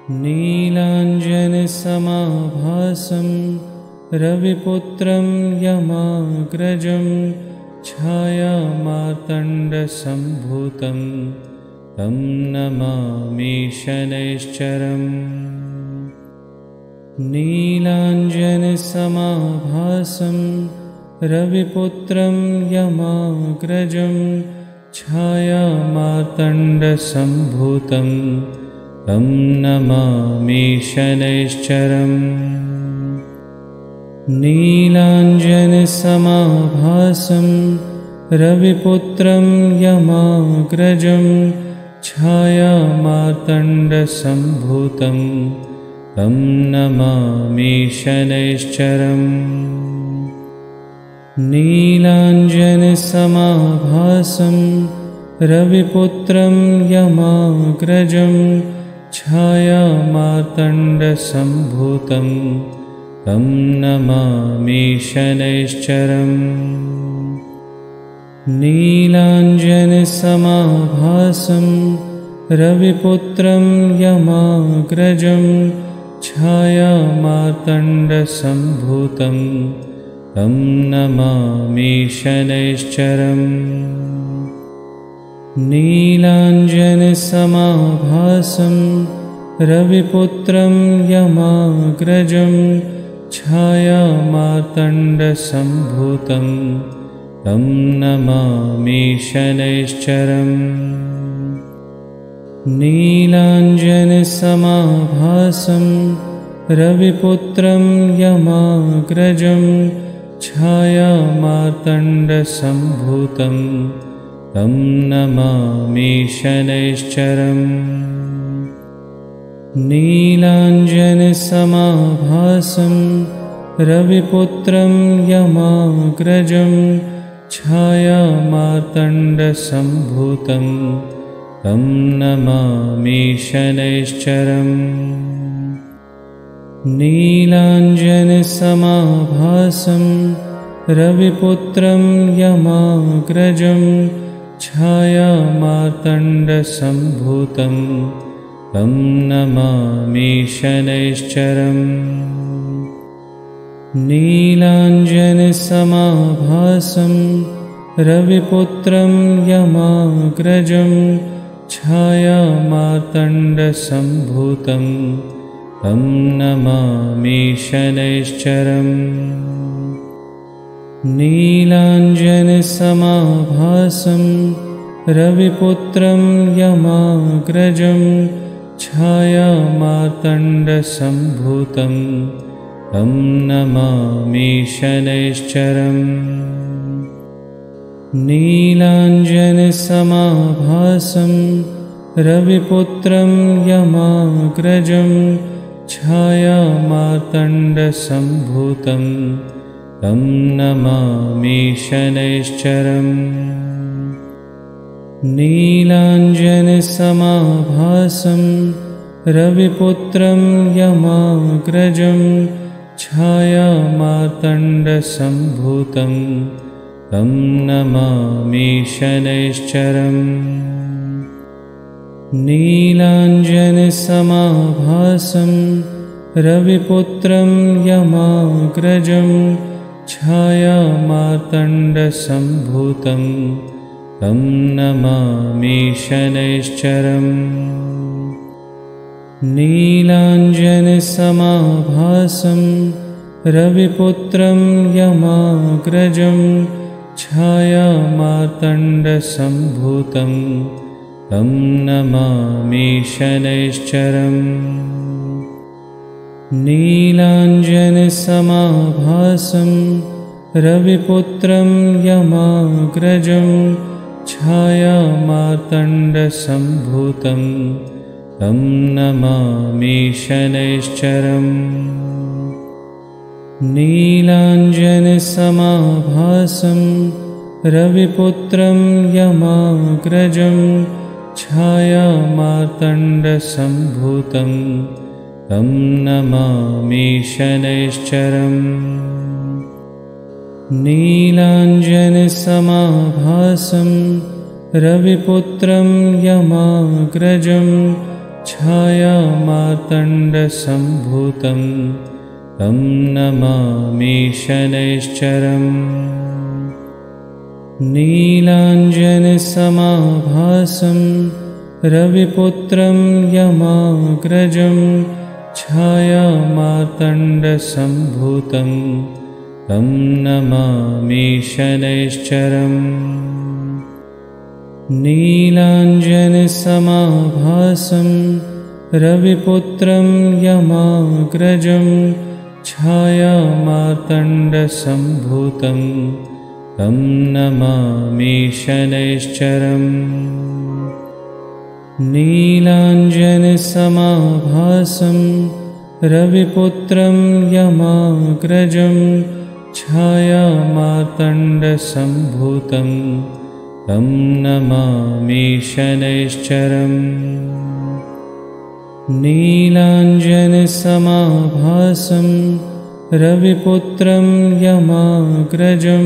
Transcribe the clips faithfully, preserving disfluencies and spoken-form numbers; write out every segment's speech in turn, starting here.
नीलाञ्जनसमाभासं रविपुत्रं यमाग्रजं छायामार्तण्डसम्भूतं तं नमामि शनैश्चरम्। नीलाञ्जनसमाभासं रविपुत्रं यमाग्रजं छायामार्तण्डसम्भूतं तं नमामि शनैश्चरम्। नीलाञ्जनसमाभासं रविपुत्रं यमाग्रजं छायामार्तण्डसम्भूतं तं नमामि शनैश्चरम्। नीलाञ्जनसमाभासं रविपुत्रं यमाग्रजं छायामार्तण्डसम्भूतं तं नमामि शनैश्चरम्। नीलाञ्जनसमाभासं रविपुत्रं यमाग्रजं छायामार्तण्डसम्भूतं तं नमामि शनैश्चरम्। नीलाञ्जनसमाभासं रविपुत्रं यमाग्रजं छायामार्तण्डसम्भूतं तं नमामि शनैश्चरम्। नीलाञ्जनसमाभासं रविपुत्रं यमाग्रजं छायामार्तण्डसम्भूतं तं नमामि शनैश्चरम्। नीलाञ्जनसमाभासं रविपुत्रं यमाग्रजं छायामार्तण्डसम्भूतं तं नमामि शनैश्चरम्। नीलाञ्जनसमाभासं रविपुत्रं यमाग्रजं छायामार्तण्डसम्भूतं तं नमामि शनैश्चरम्। नीलाञ्जनसमाभासं रविपुत्रं यमाग्रजं छायामार्तण्डसम्भूतं तं नमामि शनैश्चरम्। नीलाञ्जनसमाभासं रविपुत्रं यमाग्रजं छायामार्तण्डसम्भूतं तं नमामि शनैश्चरम्। नीलाञ्जनसमाभासं रविपुत्रं यमाग्रजं छायामार्तण्डसम्भूतं तं नमामि शनैश्चरम्। नीलाञ्जनसमाभासं रविपुत्रं यमाग्रजं छायामार्तण्डसम्भूतं तं नमामि शनैश्चरम्। नीलाञ्जनसमाभासं रविपुत्रं यमाग्रजं छायामार्तण्डसम्भूतं तं नमामि शनैश्चरम्। नीलाञ्जनसमाभासं रविपुत्रं यमाग्रजं छायामार्तण्डसम्भूतं तं नमामि शनैश्चरम्। नीलाञ्जनसमाभासं रविपुत्रं यमाग्रजं छायामार्तण्डसम्भूतं तं नमामि शनैश्चरम्। नीलाञ्जनसमाभासं रविपुत्रं यमाग्रजं छायामार्तण्डसम्भूतं तं नमामि शनैश्चरम्। नीलाञ्जनसमाभासं रविपुत्रं यमाग्रजं छायामार्तण्डसम्भूतं तं नमामि शनैश्चरम्। नीलाञ्जनसमाभासं रविपुत्रं यमाग्रजं छायामार्तण्डसम्भूतं तं नमामि शनैश्चरम्। नीलाञ्जनसमाभासं रविपुत्रं यमाग्रजं छायामार्तण्डसम्भूतं तं नमामि शनैश्चरम्। नीलाञ्जनसमाभासं रविपुत्रं यमाग्रजं छायामार्तण्डसम्भूतं तं नमामि शनैश्चरम्। नीलाञ्जनसमाभासं रविपुत्रं यमाग्रजं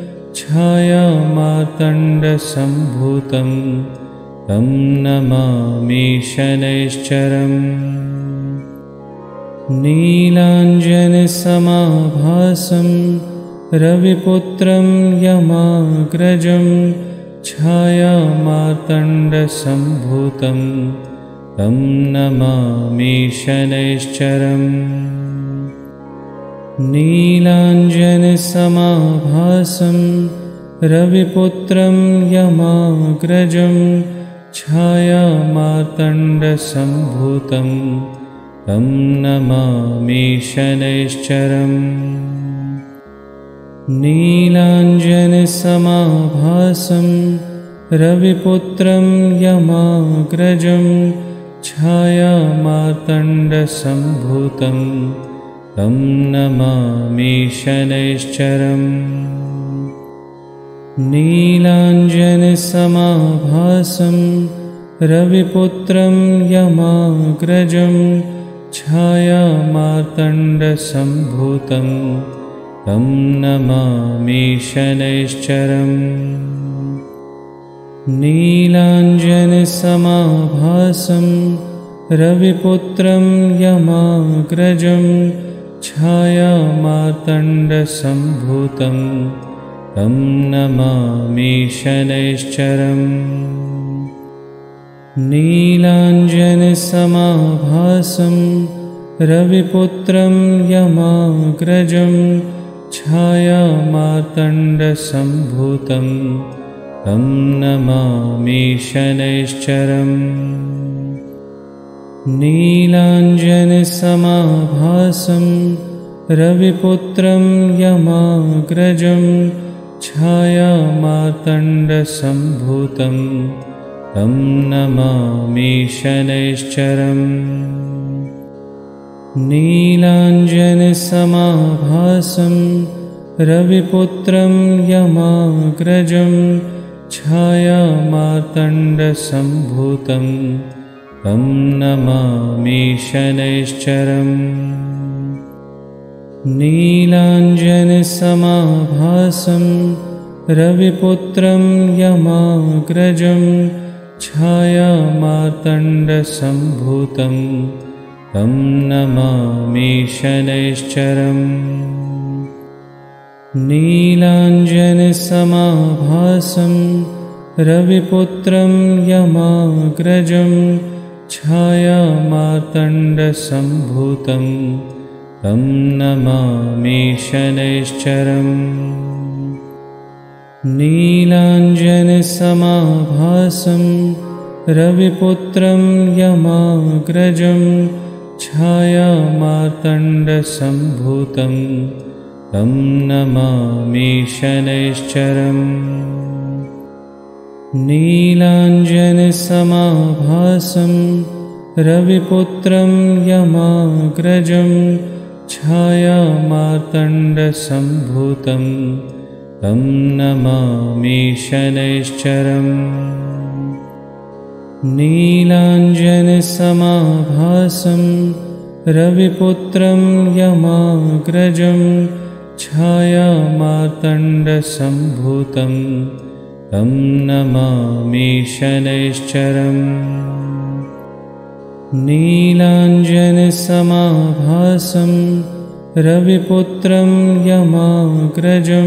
छायामार्तण्डसम्भूतं तं नमामि शनैश्चरम्। नीलाञ्जनसमाभासं रविपुत्रं यमाग्रजं छायामार्तण्डसम्भूतं तं नमामि शनैश्चरम्। नीलाञ्जनसमाभासं रविपुत्रं यमाग्रजं छायामार्तण्डसम्भूतं तं नमामि शनैश्चरम्। नीलाञ्जनसमाभासं रविपुत्रं यमाग्रजं छायामार्तण्डसम्भूतं तं नमामि शनैश्चरम्। नीलाञ्जनसमाभासं रविपुत्रं यमाग्रजं छायामार्तण्डसम्भूतं तं नमामि शनैश्चरम्। नीलाञ्जनसमाभासं रविपुत्रं यमाग्रजं छायामार्तण्डसम्भूतं तं नमामि शनैश्चरम्। नीलाञ्जनसमाभासं रविपुत्रं यमाग्रजं छायामार्तण्डसम्भूतं तं नमामि शनैश्चरम्। नीलाञ्जनसमाभासं रविपुत्रं यमाग्रजं छायामार्तण्डसम्भूतं तं नमामि शनैश्चरम्। नीलाञ्जनसमाभासं रविपुत्रं यमाग्रजं छायामार्तण्डसम्भूतं तं नमामि शनैश्चरम्। नीलाञ्जनसमाभासं रविपुत्रं यमाग्रजं छायामार्तण्डसम्भूतं तं नमामि शनैश्चरम्। नीलाञ्जनसमाभासं रविपुत्रं यमाग्रजं छायामार्तण्डसम्भूतं तं नमामि शनैश्चरम्। नीलाञ्जनसमाभासं रविपुत्रं यमाग्रजं छायामार्तण्डसम्भूतं तं नमामि शनैश्चरम्। नीलाञ्जनसमाभासं रविपुत्रं यमाग्रजं छायामार्तण्डसम्भूतं तं नमामि शनैश्चरम्। नीलाञ्जनसमाभासं रविपुत्रं यमाग्रजं छायामार्तण्डसम्भूतं तं नमामि शनैश्चरम्। नीलाञ्जनसमाभासं रविपुत्रं यमाग्रजं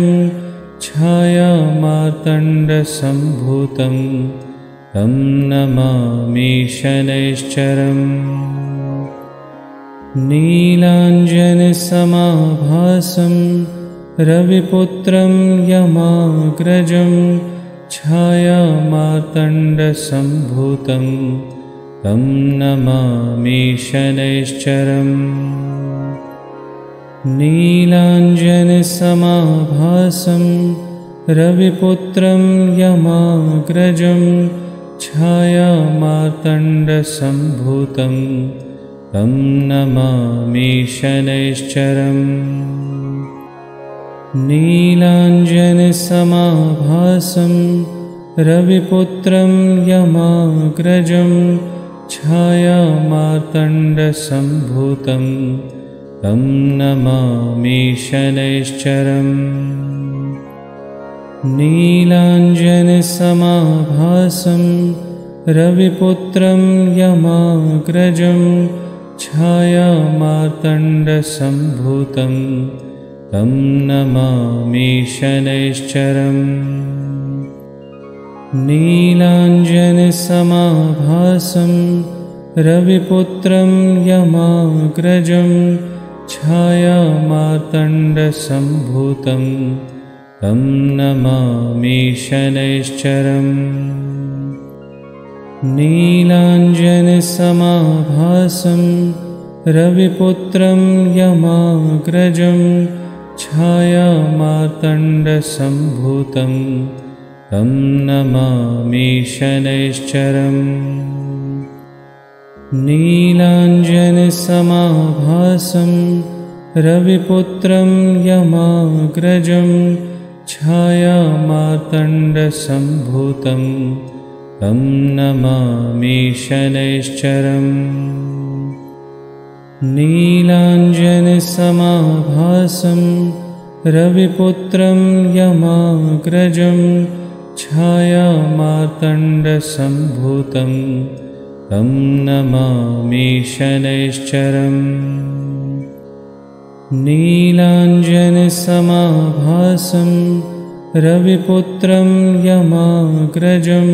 छायामार्तण्डसम्भूतं तं नमामि शनैश्चरम्। नीलाञ्जनसमाभासं रविपुत्रं यमाग्रजं छायामार्तण्डसम्भूतं तं नमामि शनैश्चरम्। नीलाञ्जनसमाभासं रविपुत्रं यमाग्रजं छायामार्तण्डसम्भूतं तं नमामि शनैश्चरम्। नीलाञ्जनसमाभासं रविपुत्रं यमाग्रजं छायामार्तण्डसम्भूतं तं नमामि शनैश्चरम्। नीलाञ्जनसमाभासं रविपुत्रं यमाग्रजं छायामार्तण्डसम्भूतं तं नमामि शनैश्चरम्। नीलाञ्जनसमाभासं रविपुत्रं यमाग्रजं छायामार्तण्डसम्भूतं तं नमामि शनैश्चरम्। नीलाञ्जनसमाभासं रविपुत्रं यमाग्रजं छायामार्तण्डसम्भूतं तं नमामि शनैश्चरम्। नीलाञ्जनसमाभासं रविपुत्रं यमाग्रजं छायामार्तण्डसम्भूतं तं नमामि शनैश्चरम्। नीलाञ्जनसमाभासं रविपुत्रं यमाग्रजं छायामार्तण्डसम्भूतं तं नमामि शनैश्चरम्। नीलाञ्जनसमाभासं रविपुत्रं यमाग्रजं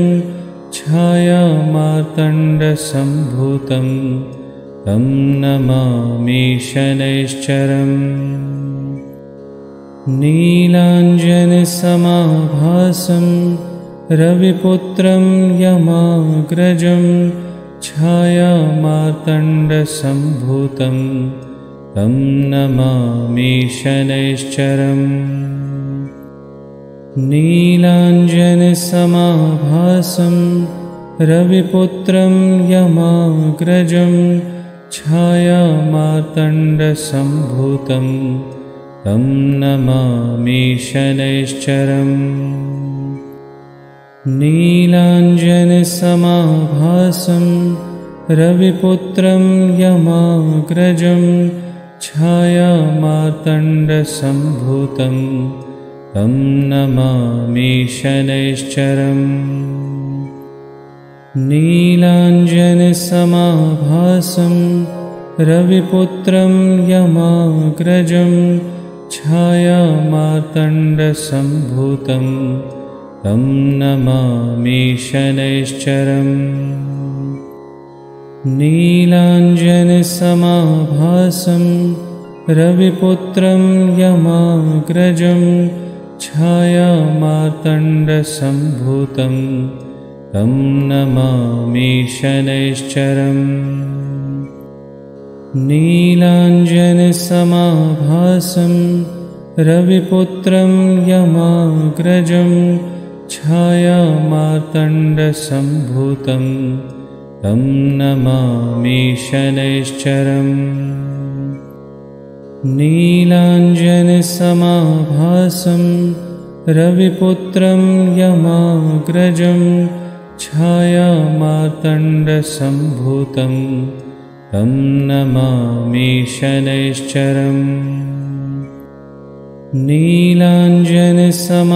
छायामार्तण्डसम्भूतं तं नमामि शनैश्चरम्। नीलाञ्जनसमाभासं रविपुत्रं यमाग्रजं छायामार्तण्डसम्भूतं तं नमामि शनैश्चरम्। नीलाञ्जनसमाभासं रविपुत्रं यमाग्रजं छायामार्तण्डसम्भूतं तं नमामि शनैश्चरम्। नीलाञ्जनसमाभासं रविपुत्रं यमाग्रजं छायामार्तण्डसम्भूतं तं नमामि शनैश्चरम्। नीलाञ्जनसमाभासं रविपुत्रं यमाग्रजं छायामार्तण्डसम्भूतं तं नमामि शनैश्चरम्। नीलाञ्जनसमाभासं रविपुत्रं यमाग्रजं छायामार्तण्डसम्भूतं तं नमामि शनैश्चरम्। नीलाञ्जनसमाभासं रविपुत्रं यमाग्रजं छायामार्तण्डसम्भूतं तं नमामि शनैश्चरम्। नीलाञ्जनसमाभासं रविपुत्रं यमाग्रजं छायामार्तण्डसम्भूतं तं नमामि शनैश्चरम्।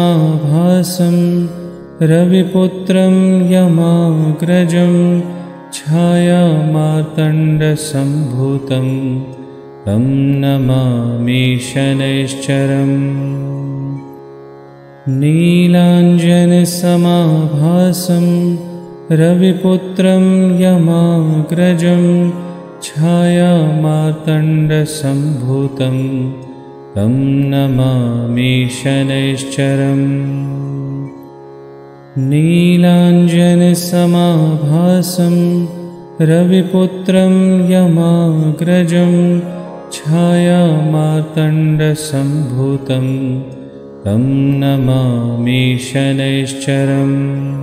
नीलाञ्जनसमाभासं रविपुत्रं यमाग्रजं छायामार्तण्डसम्भूतं तं नमामि शनैश्चरम्। नीलाञ्जनसमाभासं रविपुत्रं यमाग्रजं छायामार्तण्डसम्भूतं तं नमामि शनैश्चरम्। नीलाञ्जनसमाभासं रविपुत्रं यमाग्रजं छायामार्तण्डसम्भूतं तं नमामि शनैश्चरम्।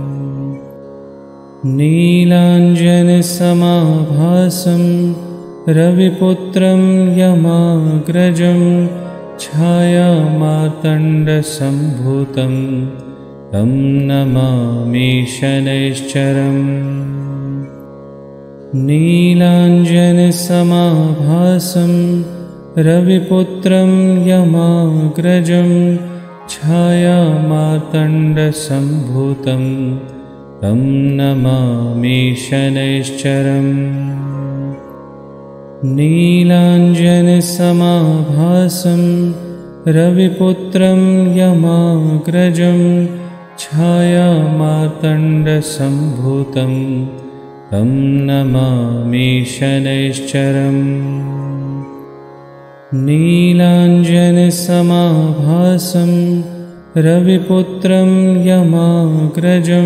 नीलाञ्जनसमाभासं रविपुत्रं यमाग्रजं छायामार्तण्डसम्भूतं तं नमामि शनैश्चरम्। नीलाञ्जनसमाभासं रविपुत्रं यमाग्रजं छायामार्तण्डसम्भूतं तं नमामि शनैश्चरम्। नीलाञ्जनसमाभासं रविपुत्रं यमाग्रजं छायामार्तण्डसम्भूतं तं नमामि शनैश्चरम्। नीलाञ्जनसमाभासं रविपुत्रं यमाग्रजं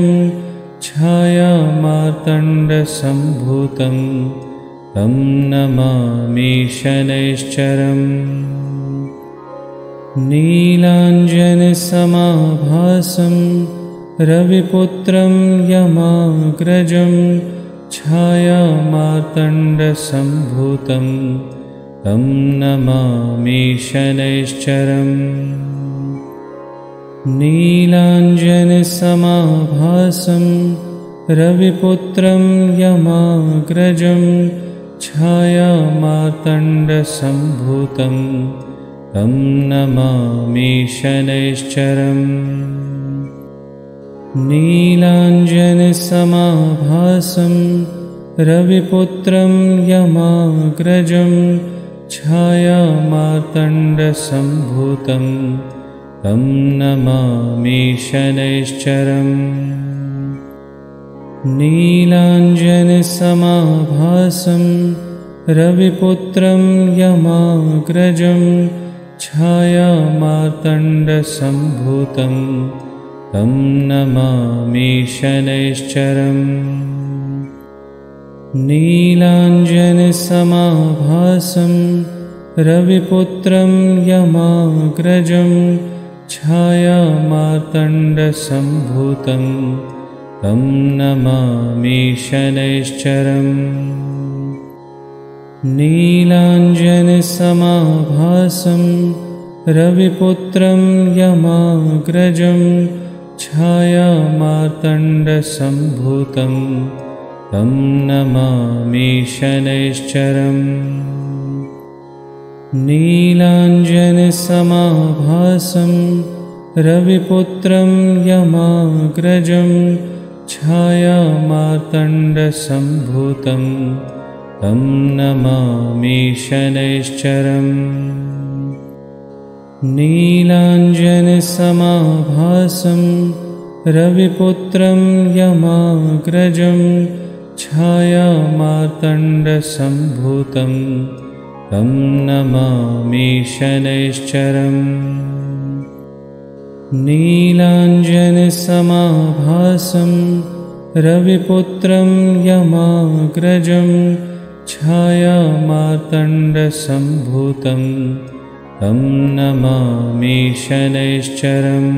छायामार्तण्डसम्भूतं तं नमामि शनैश्चरम्। नीलाञ्जनसमाभासं रविपुत्रं यमाग्रजं छायामार्तण्डसम्भूतं तं नमामि शनैश्चरम्। नीलाञ्जनसमाभासं रविपुत्रं यमाग्रजं छायामार्तण्डसम्भूतं तं नमामि शनैश्चरम्। नीलाञ्जनसमाभासं रविपुत्रं यमाग्रजं छायामार्तण्डसम्भूतं तं नमामि शनैश्चरम्। नीलाञ्जनसमाभासं रविपुत्रं यमाग्रजं छायामार्तण्डसम्भूतं तं नमामि शनैश्चरम्। नीलाञ्जनसमाभासं रविपुत्रं यमाग्रजं छायामार्तण्डसम्भूतं तं नमामि शनैश्चरम्। नीलाञ्जनसमाभासं रविपुत्रं यमाग्रजं छायामार्तण्डसम्भूतं तं नमामि शनैश्चरम्। नीलाञ्जनसमाभासं रविपुत्रं यमाग्रजं छायामार्तण्डसम्भूतं तं नमामि शनैश्चरम्। नीलाञ्जनसमाभासं रविपुत्रं यमाग्रजं छायामार्तण्डसम्भूतं तं नमामि शनैश्चरम्। नीलाञ्जनसमाभासं रविपुत्रं यमाग्रजं छायामार्तण्डसम्भूतं तं नमामि शनैश्चरम्।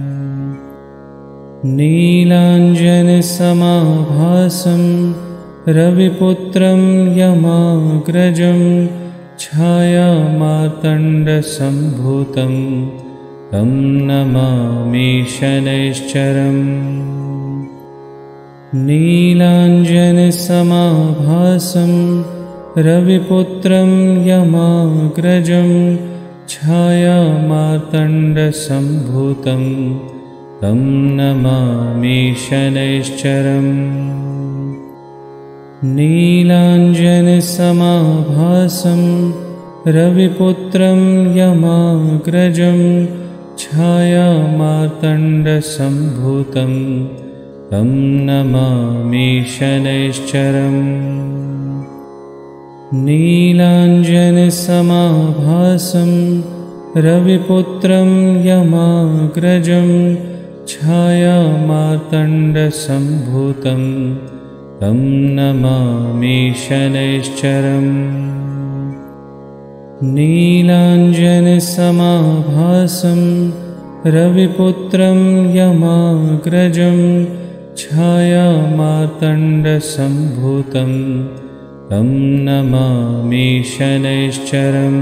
नीलाञ्जनसमाभासं रविपुत्रं यमाग्रजं छायामार्तण्डसम्भूतं तं नमामि शनैश्चरम्। नीलाञ्जनसमाभासं रविपुत्रं यमाग्रजं छायामार्तण्डसम्भूतं तं नमामि शनैश्चरम्। नीलाञ्जनसमाभासं रविपुत्रं यमाग्रजं छायामार्तण्डसम्भूतं तं नमामि शनैश्चरम्। नीलाञ्जनसमाभासं रविपुत्रं यमाग्रजं छायामार्तण्डसम्भूतं तं नमामि शनैश्चरम्। नीलाञ्जनसमाभासं रविपुत्रं यमाग्रजं छायामार्तण्डसम्भूतं तं नमामि शनैश्चरम्।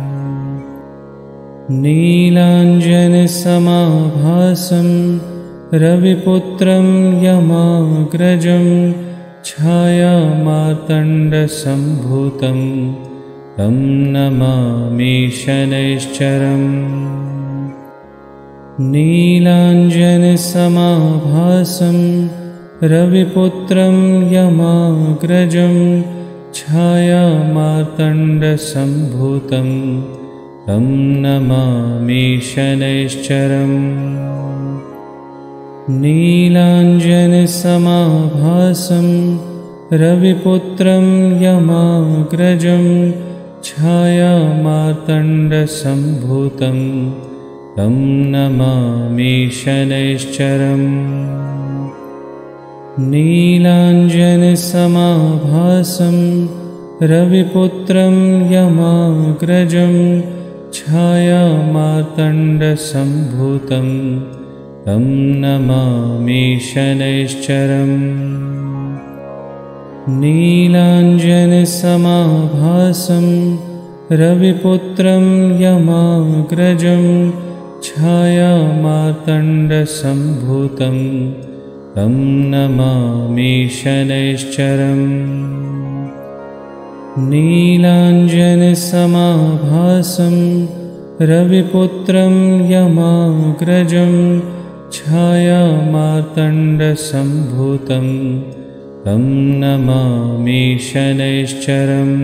नीलाञ्जनसमाभासं रविपुत्रं यमाग्रजं छायामार्तण्डसम्भूतं तं नमामि शनैश्चरम्। नीलाञ्जनसमाभासं रविपुत्रं यमाग्रजं छायामार्तण्डसम्भूतं तं नमामि शनैश्चरम्। नीलाञ्जनसमाभासं रविपुत्रं यमाग्रजं छायामार्तण्डसम्भूतं तं नमामि शनैश्चरम्। नीलाञ्जनसमाभासं रविपुत्रं यमाग्रजं छायामार्तण्डसम्भूतं तं नमामि शनैश्चरम्। नीलाञ्जनसमाभासं रविपुत्रं यमाग्रजं छायामार्तण्डसम्भूतं तं नमामि शनैश्चरम्। नीलाञ्जनसमाभासं रविपुत्रं यमाग्रजं छायामार्तण्डसम्भूतं तं नमामि शनैश्चरम्।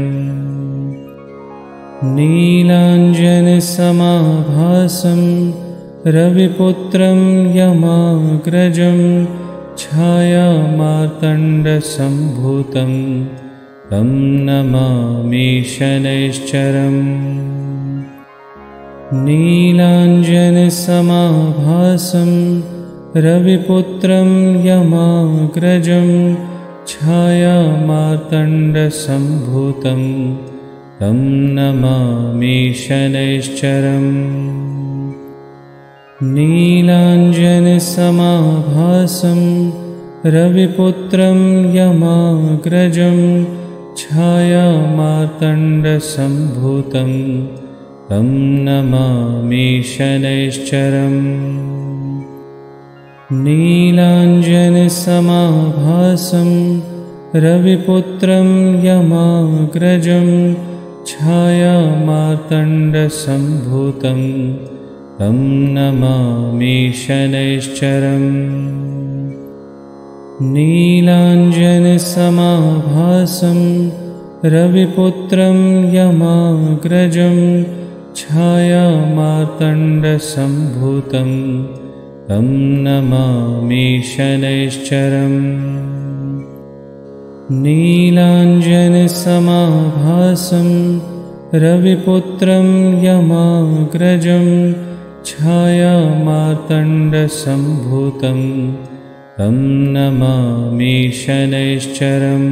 नीलाञ्जनसमाभासं रविपुत्रं यमाग्रजं छायामार्तण्डसम्भूतं तं नमामि शनैश्चरम्। नीलाञ्जनसमाभासं रविपुत्रं यमाग्रजं छायामार्तण्डसम्भूतं तं नमामि शनैश्चरम्। नीलाञ्जनसमाभासं रविपुत्रं यमाग्रजं छायामार्तण्डसम्भूतं तं नमामि शनैश्चरम्। नीलाञ्जनसमाभासं रविपुत्रं यमाग्रजं छायामार्तण्डसम्भूतं तं नमामि शनैश्चरम्। नीलाञ्जनसमाभासं रविपुत्रं यमाग्रजं छायामार्तण्डसम्भूतं तं नमामि शनैश्चरम्। नीलाञ्जनसमाभासं रविपुत्रं यमाग्रजं छायामार्तण्डसम्भूतं तं नमामि शनैश्चरम्।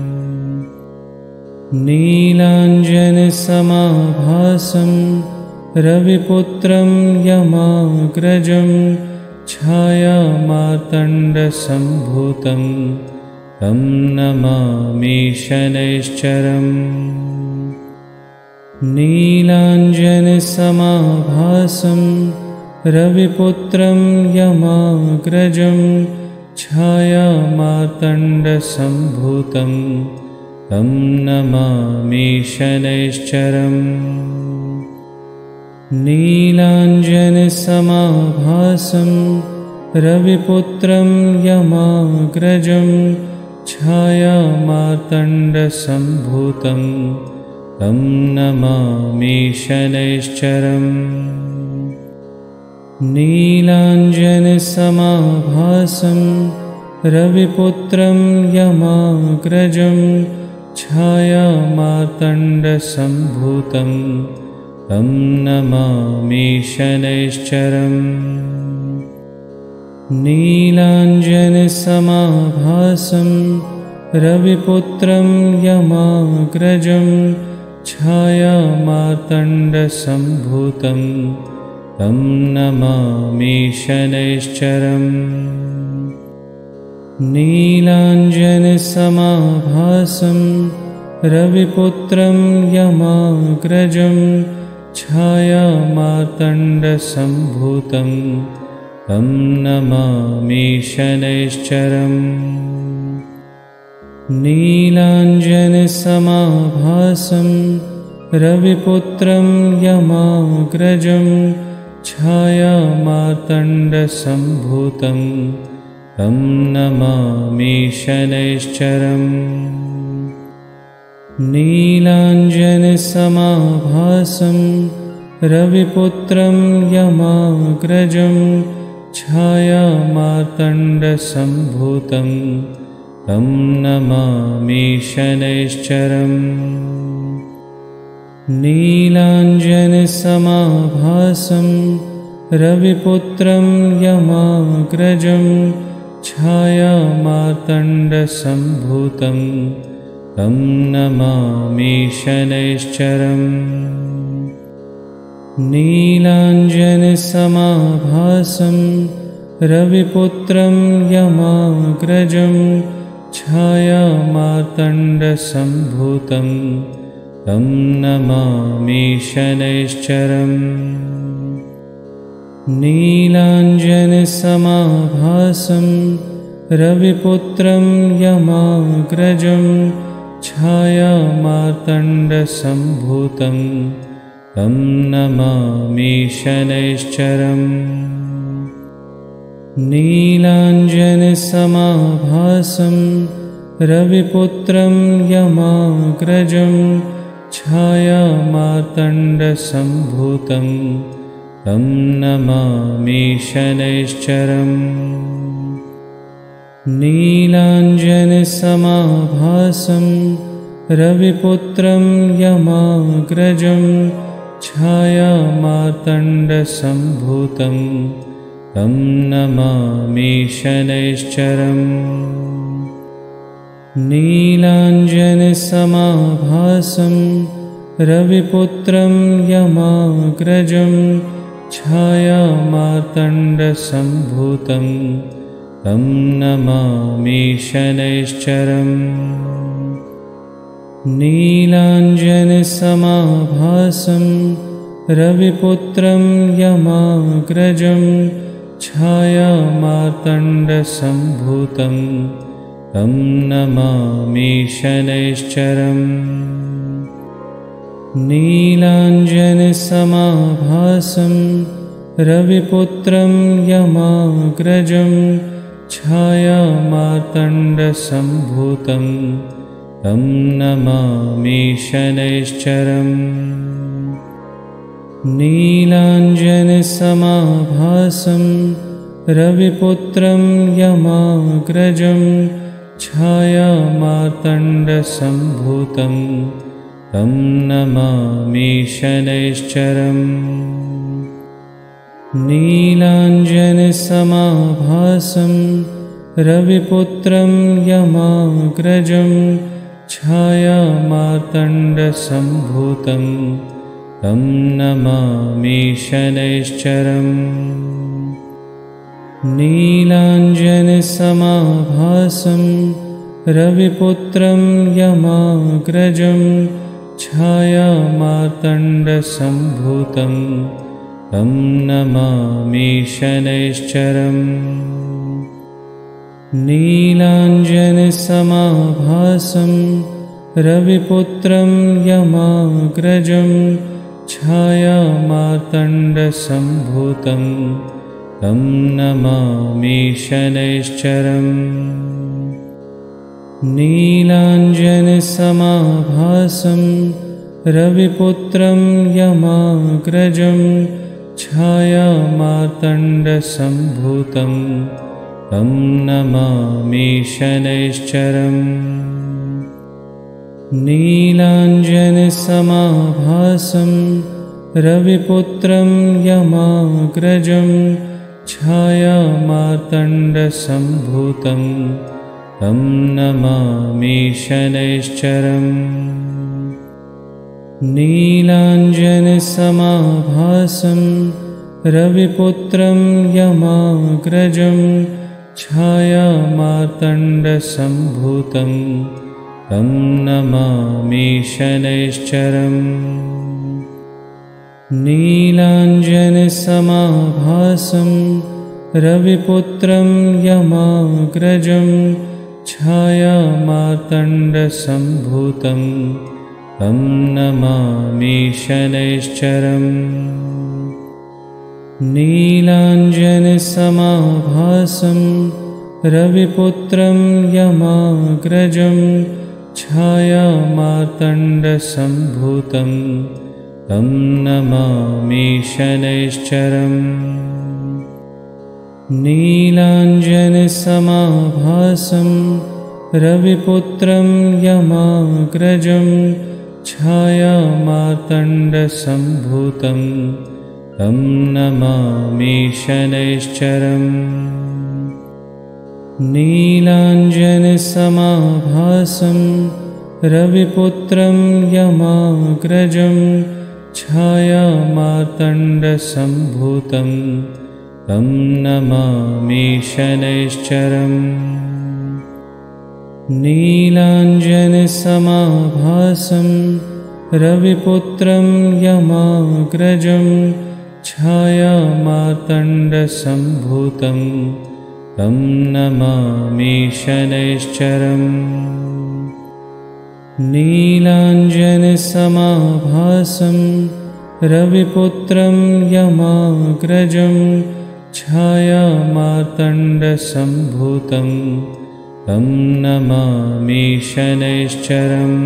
नीलाञ्जनसमाभासं रविपुत्रं यमाग्रजं छायामार्तण्डसम्भूतं तं नमामि शनैश्चरम्। नीलाञ्जनसमाभासं रविपुत्रं यमाग्रजं छायामार्तण्डसम्भूतं तं नमामि शनैश्चरम्। नीलाञ्जनसमाभासं रविपुत्रं यमाग्रजं छायामार्तण्डसम्भूतं तं नमामि शनैश्चरम्। नीलाञ्जनसमाभासं रविपुत्रं यमाग्रजं छायामार्तण्डसम्भूतं तं नमामि शनैश्चरम्। नीलाञ्जनसमाभासं रविपुत्रं यमाग्रजं छायामार्तण्डसम्भूतं तं नमामि शनैश्चरम्। नीलाञ्जनसमाभासं रविपुत्रं यमाग्रजं छायामार्तण्डसम्भूतं तं नमामि शनैश्चरम्। नीलाञ्जनसमाभासं रविपुत्रं यमाग्रजं छायामार्तण्डसम्भूतं तं नमामि शनैश्चरम्। नीलाञ्जनसमाभासं रविपुत्रं यमाग्रजं छायामार्तण्डसम्भूतं तं नमामि शनैश्चरम्। नीलाञ्जनसमाभासं रविपुत्रं यमाग्रजं छायामार्तण्डसम्भूतं तं नमामि शनैश्चरम्। नीलाञ्जनसमाभासं रविपुत्रं यमाग्रजं छायामार्तण्डसम्भूतं तं नमामि शनैश्चरम्। नीलाञ्जनसमाभासं रविपुत्रं यमाग्रजं छायामार्तण्डसम्भूतं तं नमामि शनैश्चरम्। नीलाञ्जनसमाभासं रविपुत्रं यमाग्रजं छायामार्तण्डसम्भूतं तं नमामि शनैश्चरम्। नीलाञ्जनसमाभासं रविपुत्रं यमाग्रजं छायामार्तण्डसम्भूतं तं नमामि शनैश्चरम्। नीलाञ्जनसमाभासं रविपुत्रं यमाग्रजं छायामार्तण्डसम्भूतं तं नमामि शनैश्चरम्। नीलाञ्जनसमाभासं रविपुत्रं यमाग्रजं छायामार्तण्डसम्भूतं तं नमामि शनैश्चरम्। नीलाञ्जनसमाभासं रविपुत्रं यमाग्रजं छायामार्तण्डसम्भूतं तं नमामि शनैश्चरम्। नीलाञ्जनसमाभासं रविपुत्रं यमाग्रजं छायामार्तण्डसम्भूतं तं नमामि शनैश्चरम्। नीलाञ्जनसमाभासं रविपुत्रं यमाग्रजं छायामार्तण्डसम्भूतं तं नमामि शनैश्चरम्। नीलाञ्जनसमाभासं रविपुत्रं यमाग्रजं छायामार्तण्डसम्भूतं तं नमामि शनैश्चरम्। नीलाञ्जनसमाभासं रविपुत्रं यमाग्रजं छायामार्तण्डसम्भूतं तं नमामि शनैश्चरम्। नीलाञ्जनसमाभासं रविपुत्रं यमाग्रजं छायामार्तण्डसम्भूतं तं नमामि शनैश्चरम्। नीलाञ्जनसमाभासं रविपुत्रं यमाग्रजं छायामार्तण्डसम्भूतं तं नमामि शनैश्चरम्। नीलाञ्जनसमाभासं रविपुत्रं यमाग्रजं छायामार्तण्डसम्भूतं तं नमामि शनैश्चरम्। नीलाञ्जनसमाभासं रविपुत्रं यमाग्रजं छायामार्तण्डसम्भूतं तं नमामि शनैश्चरम्। नीलाञ्जनसमाभासं रविपुत्रं यमाग्रजं छायामार्तण्डसम्भूतं तं नमामि शनैश्चरम्। नीलाञ्जनसमाभासं रविपुत्रं यमाग्रजं छायामार्तण्डसम्भूतं तं नमामि शनैश्चरम्। नीलाञ्जनसमाभासं रविपुत्रं यमाग्रजं छायामार्तण्डसम्भूतं तं नमामि शनैश्चरम्। नीलाञ्जनसमाभासं रविपुत्रं यमाग्रजं छायामार्तण्डसम्भूतं तं नमामि शनैश्चरम्। नीलाञ्जनसमाभासं रविपुत्रं यमाग्रजं छायामार्तण्डसम्भूतं तं नमामि शनैश्चरम्।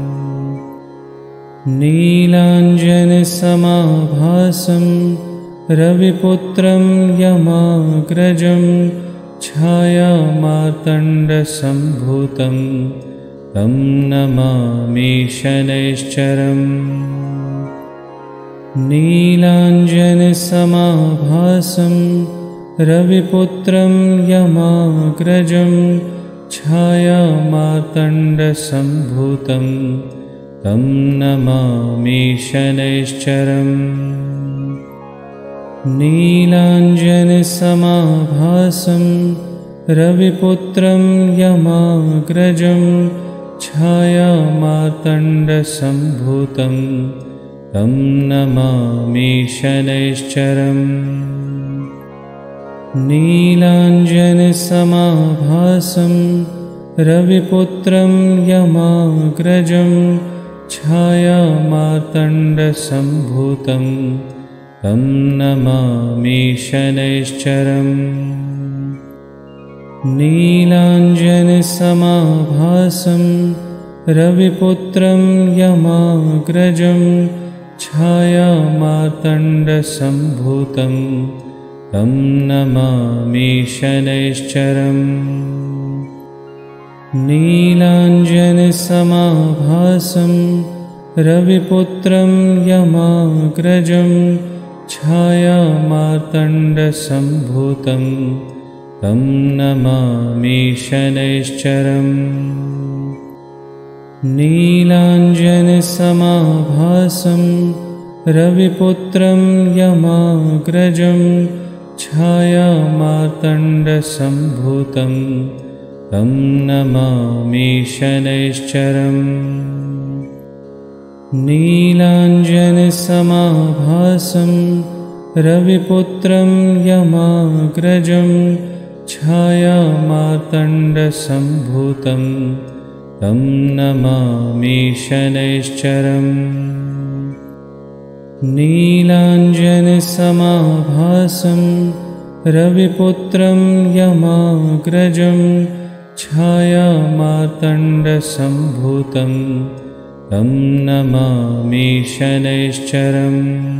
नीलाञ्जनसमाभासं रविपुत्रं यमाग्रजं छायामार्तण्डसम्भूतं तं नमामि शनैश्चरम्। नीलाञ्जनसमाभासं रविपुत्रं यमाग्रजं छायामार्तण्डसम्भूतं तं नमामि शनैश्चरम्। नीलाञ्जनसमाभासं रविपुत्रं यमाग्रजं छायामार्तण्डसम्भूतं तं नमामि शनैश्चरम्। नीलाञ्जनसमाभासं रविपुत्रं यमाग्रजं छायामार्तण्डसम्भूतं तं नमामि शनैश्चरम्। नीलाञ्जनसमाभासं रविपुत्रं यमाग्रजं छायामार्तण्डसम्भूतं तं नमामि शनैश्चरम्। नीलाञ्जनसमाभासं रविपुत्रं यमाग्रजं छायामार्तण्डसम्भूतं तं नमामि शनैश्चरम्। नीलाञ्जनसमाभासं रविपुत्रं यमाग्रजं छायामार्तण्डसम्भूतं तं नमामि शनैश्चरम्। नीलाञ्जनसमाभासं रविपुत्रं यमाग्रजं छायामार्तण्डसम्भूतं तं नमामि शनैश्चरम्। नीलाञ्जनसमाभासं रविपुत्रं यमाग्रजं छायामार्तण्डसम्भूतं तं नमामि शनैश्चरम्।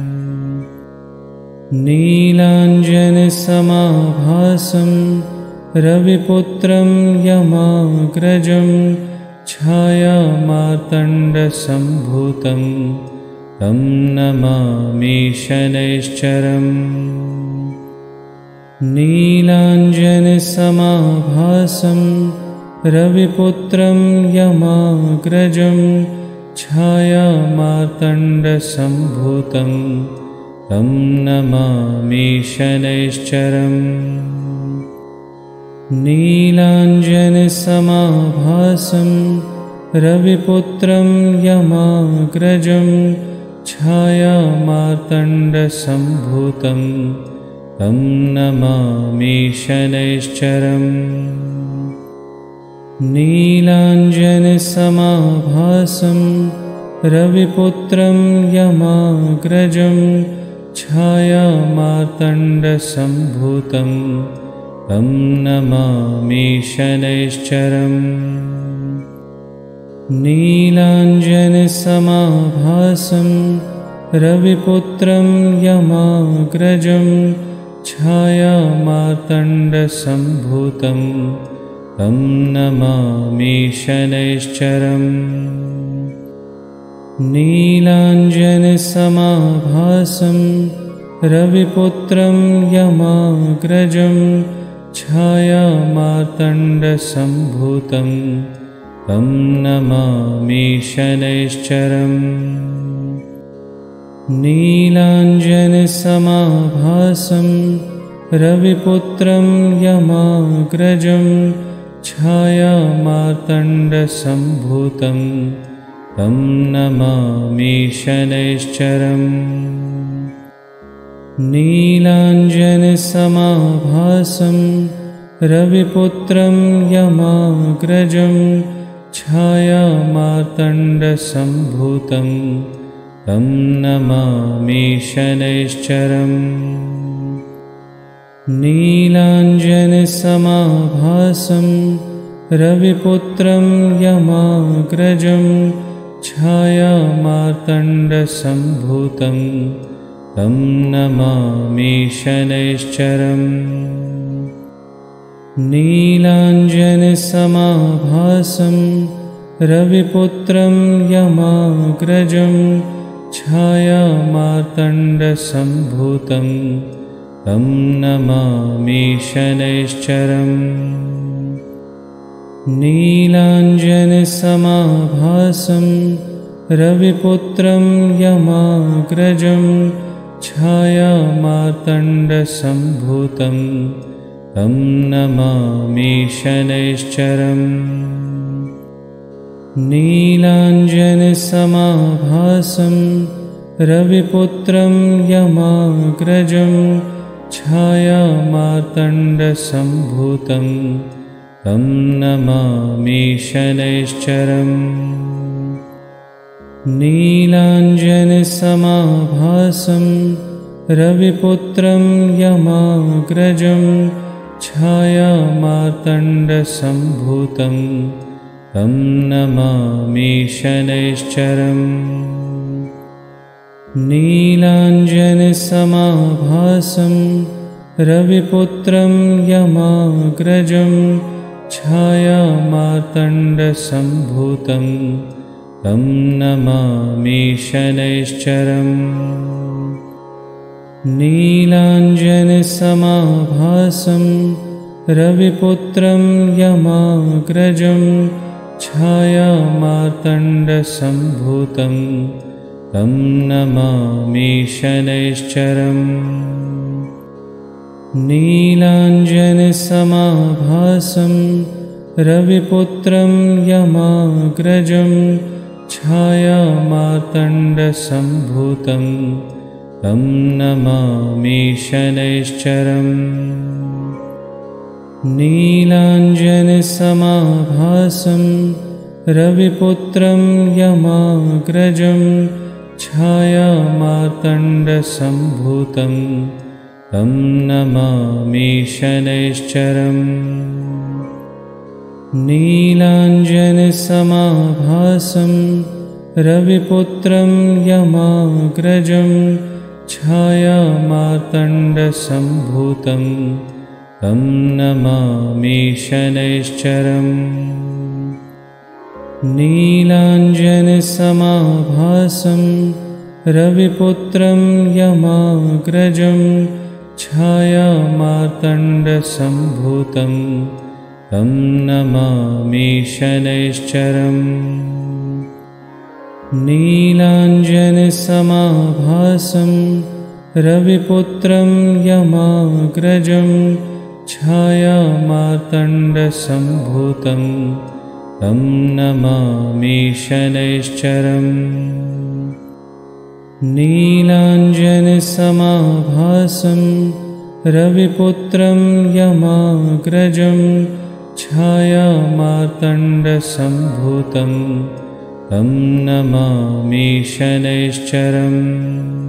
नीलाञ्जनसमाभासं रविपुत्रं यमाग्रजं छायामार्तण्डसम्भूतं तं नमामि शनैश्चरम्। नीलाञ्जनसमाभासं रविपुत्रं यमाग्रजं छायामार्तण्डसम्भूतं तं नमामि शनैश्चरम्। नीलाञ्जनसमाभासं रविपुत्रं यमाग्रजं छायामार्तण्डसम्भूतं तं नमामि शनैश्चरम्। नीलाञ्जनसमाभासं रविपुत्रं यमाग्रजं छायामार्तण्डसम्भूतं तं नमामि शनैश्चरम्। नीलाञ्जनसमाभासं रविपुत्रं यमाग्रजं छायामार्तण्डसम्भूतं तं नमामि शनैश्चरम्। नीलाञ्जनसमाभासं रविपुत्रं यमाग्रजं छायामार्तण्डसम्भूतं तं नमामि शनैश्चरम्। नीलाञ्जनसमाभासं रविपुत्रं यमाग्रजं छायामार्तण्डसम्भूतं तं नमामि शनैश्चरम्। नीलाञ्जनसमाभासं रविपुत्रं यमाग्रजं छायामार्तण्डसम्भूतं तं नमामि शनैश्चरम्। नीलाञ्जनसमाभासं रविपुत्रं यमाग्रजं छायामार्तण्डसम्भूतं तं नमामि शनैश्चरम्। नीलाञ्जनसमाभासं रविपुत्रं यमाग्रजं छायामार्तण्डसम्भूतं तं नमामि शनैश्चरम्। नीलाञ्जनसमाभासं रविपुत्रं यमाग्रजं छायामार्तण्डसम्भूतं तं नमामि शनैश्चरम्। नीलाञ्जनसमाभासं रविपुत्रं यमाग्रजं छायामार्तण्डसम्भूतं तं नमामि शनैश्चरम्। नीलाञ्जनसमाभासं रविपुत्रं यमाग्रजं छायामार्तण्डसम्भूतं तं नमामि शनैश्चरम्। नीलाञ्जनसमाभासं रविपुत्रं यमाग्रजं छायामार्तण्डसम्भूतं तं नमामि शनैश्चरम्। नीलाञ्जनसमाभासं रविपुत्रं यमाग्रजं छायामार्तण्डसम्भूतं तं नमामि शनैश्चरम्। नीलाञ्जनसमाभासं रविपुत्रं यमाग्रजं छायामार्तण्डसम्भूतं तं नमामि शनैश्चरम्। नीलाञ्जनसमाभासं रविपुत्रं यमाग्रजं छायामार्तण्डसम्भूतं तं नमामि शनैश्चरम्। नीलाञ्जनसमाभासं रविपुत्रं यमाग्रजं छायामार्तण्डसम्भूतं तं नमामि शनैश्चरम्। नीलाञ्जनसमाभासं रविपुत्रं यमाग्रजं छायामार्तण्डसम्भूतं तं नमामि शनैश्चरम्। नीलाञ्जनसमाभासं रविपुत्रं यमाग्रजं छायामार्तण्डसम्भूतं तं नमामि शनैश्चरम्। नीलाञ्जनसमाभासं रविपुत्रं यमाग्रजं छायामार्तण्डसम्भूतं तं नमामि शनैश्चरम्।